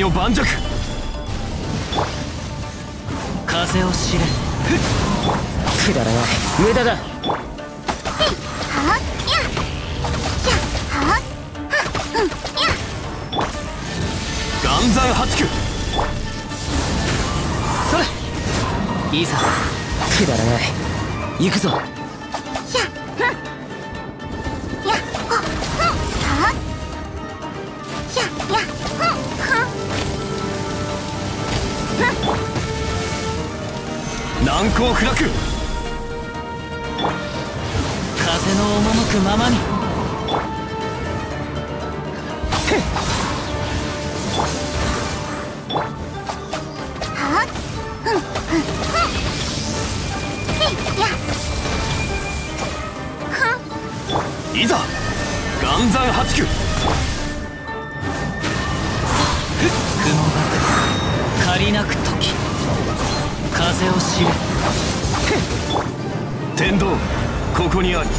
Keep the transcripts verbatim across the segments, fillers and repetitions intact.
よ盤石。 風を知れ。 くだらない、無駄だ。 はっややはっはうんや岩山八九。 それいざ。 くだらない、行くぞ。 やうんやほうんはっややうんはうん難攻不落。 風の赴くままに。 はっうんうんうんへいやいざ岩山八九。 雲が借りなく時。風を知れ。 天道ここにあり。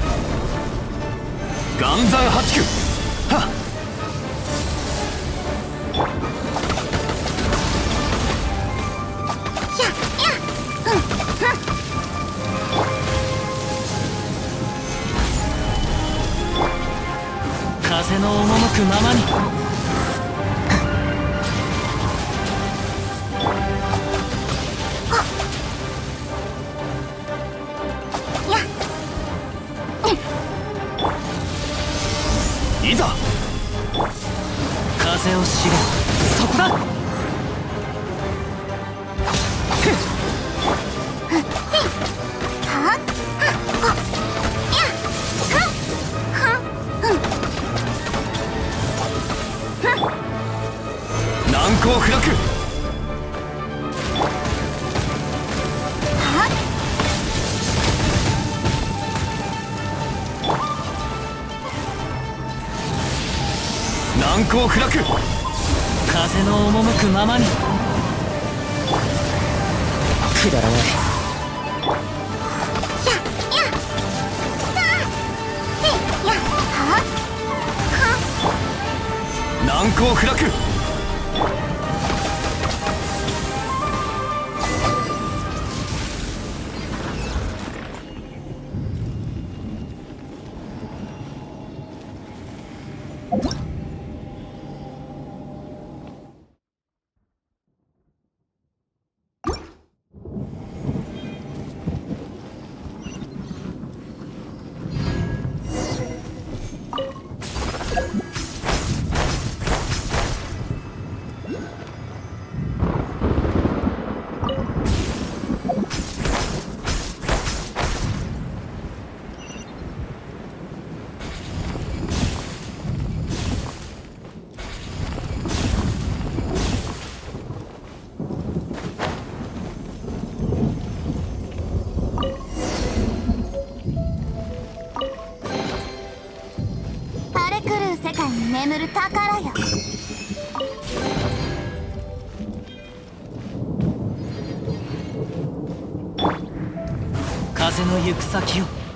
岩山八九。はっ。 ややうんうん風の赴くままに。 いざ風を知れ。そこだ。 はっはっやはっうん難攻不落。 はっ難攻不落。 風の赴くままに。 くだらない、 ややさあへいやはっは難攻不落。 荒れ狂う世界に眠る宝よ。 風の行く先を。